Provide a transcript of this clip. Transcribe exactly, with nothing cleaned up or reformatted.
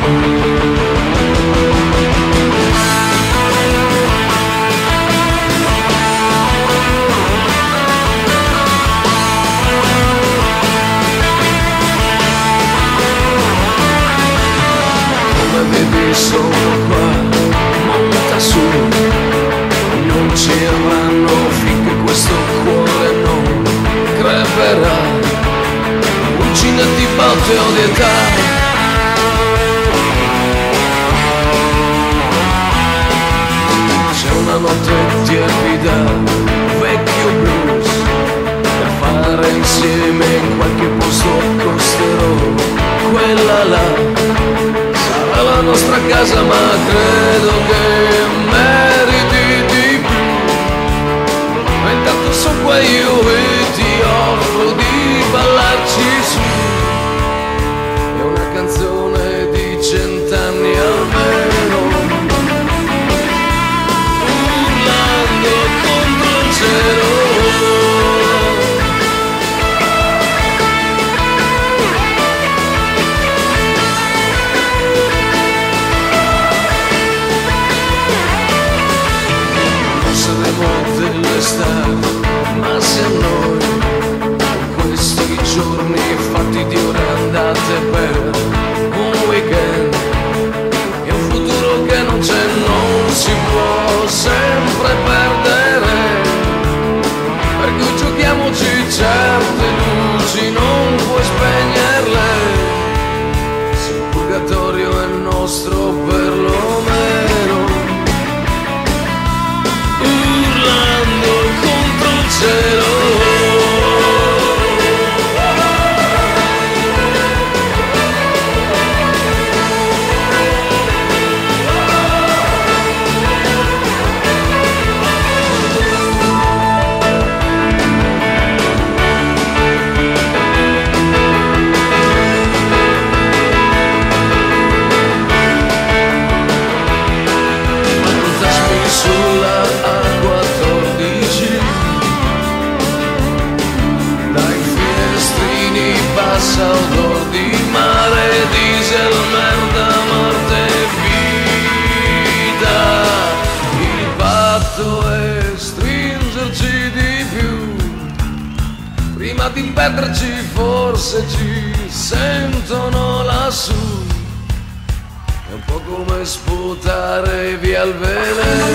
Sono qua, monta su, non ci avranno finché questo cuore non creperà. Uccide di botte o di età. C'è una notte tiepida, vecchio blues, per fare insieme in qualche posto costerò quella là. La nostra casa, ma credo che meriti di più. Ma intanto so qua io e ti offro di ballarci su. È una canzone di cent'anni almeno, urlando contro il cielo. Ma se a noi questi giorni fatti di ore andate per un weekend e un futuro che non c'è, non si può sempre perdere, per cui giochiamoci certe luci, non puoi spegnerle, se il purgatorio è nostro perlomeno. Cielo. Fantasmi sulla A quattordici, passa odor di mare, diesel, merda, morte e vita. Il patto è stringerci di più, prima di perderci forse ci sentono lassù. È un po' come sputare via il veleno.